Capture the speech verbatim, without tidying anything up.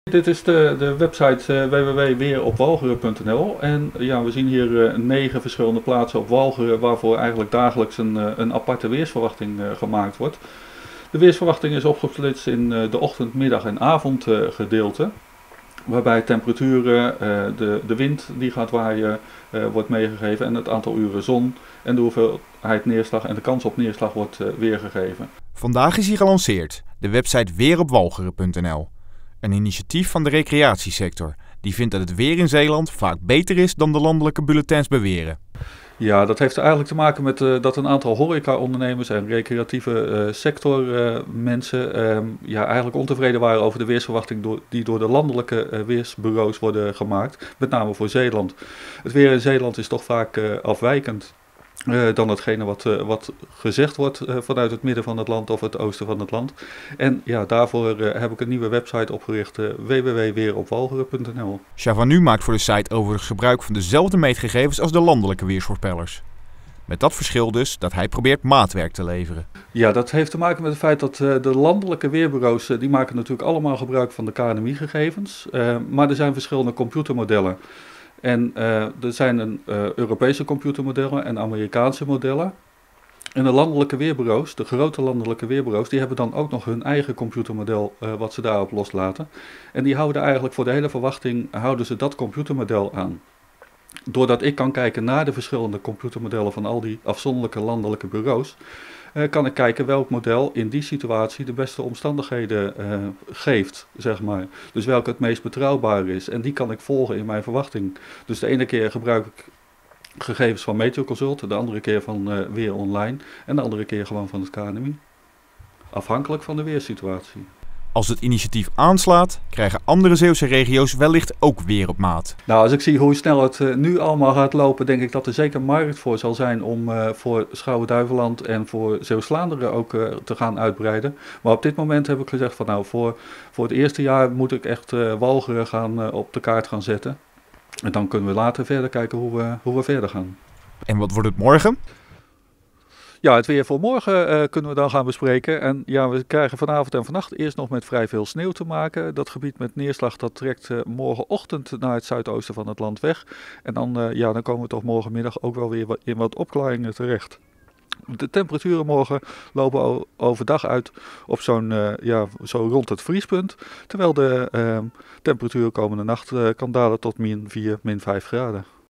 Dit is de, de website uh, w w w punt weeropwalcheren punt n l en ja, we zien hier uh, negen verschillende plaatsen op Walcheren waarvoor eigenlijk dagelijks een, uh, een aparte weersverwachting uh, gemaakt wordt. De weersverwachting is opgesplitst in uh, de ochtend, middag en avondgedeelte. Uh, waarbij temperaturen, uh, de, de wind die gaat waaien uh, wordt meegegeven en het aantal uren zon en de hoeveelheid neerslag en de kans op neerslag wordt uh, weergegeven. Vandaag is hij gelanceerd, de website weeropwalcheren punt n l. Een initiatief van de recreatiesector, die vindt dat het weer in Zeeland vaak beter is dan de landelijke bulletins beweren. Ja, dat heeft eigenlijk te maken met uh, dat een aantal horeca-ondernemers en recreatieve uh, sectormensen uh, uh, ja, eigenlijk ontevreden waren over de weersverwachting door, die door de landelijke uh, weersbureaus worden gemaakt, met name voor Zeeland. Het weer in Zeeland is toch vaak uh, afwijkend. Uh, dan hetgene wat, uh, wat gezegd wordt uh, vanuit het midden van het land of het oosten van het land. En ja, daarvoor uh, heb ik een nieuwe website opgericht, uh, w w w punt weeropwalcheren punt n l. Chavanu maakt voor de site overigens gebruik van dezelfde meetgegevens als de landelijke weersvoorspellers. Met dat verschil dus dat hij probeert maatwerk te leveren. Ja, dat heeft te maken met het feit dat uh, de landelijke weerbureaus, uh, die maken natuurlijk allemaal gebruik van de K N M I-gegevens. Uh, maar er zijn verschillende computermodellen. En uh, er zijn een, uh, Europese computermodellen en Amerikaanse modellen. En de landelijke weerbureaus, de grote landelijke weerbureaus, die hebben dan ook nog hun eigen computermodel uh, wat ze daarop loslaten. En die houden eigenlijk voor de hele verwachting, houden ze dat computermodel aan. Doordat ik kan kijken naar de verschillende computermodellen van al die afzonderlijke landelijke bureaus, uh, kan ik kijken welk model in die situatie de beste omstandigheden uh, geeft, zeg maar. Dus welke het meest betrouwbaar is. En die kan ik volgen in mijn verwachting. Dus de ene keer gebruik ik gegevens van Meteoconsult, de andere keer van uh, Weer Online en de andere keer gewoon van het K N M I. Afhankelijk van de weersituatie. Als het initiatief aanslaat, krijgen andere Zeeuwse regio's wellicht ook weer op maat. Nou, als ik zie hoe snel het uh, nu allemaal gaat lopen, denk ik dat er zeker markt voor zal zijn om uh, voor Schouwen-Duiveland en voor Zeeuws-Vlaanderen ook uh, te gaan uitbreiden. Maar op dit moment heb ik gezegd van nou, voor, voor het eerste jaar moet ik echt uh, Walcheren gaan, uh, op de kaart gaan zetten. En dan kunnen we later verder kijken hoe we, hoe we verder gaan. En wat wordt het morgen? Ja, het weer voor morgen uh, kunnen we dan gaan bespreken. En ja, we krijgen vanavond en vannacht eerst nog met vrij veel sneeuw te maken. Dat gebied met neerslag dat trekt uh, morgenochtend naar het zuidoosten van het land weg. En dan, uh, ja, dan komen we toch morgenmiddag ook wel weer in wat opklaringen terecht. De temperaturen morgen lopen overdag uit op zo'n uh, ja, zo rond het vriespunt. Terwijl de uh, temperatuur komende nacht uh, kan dalen tot min vier, min vijf graden.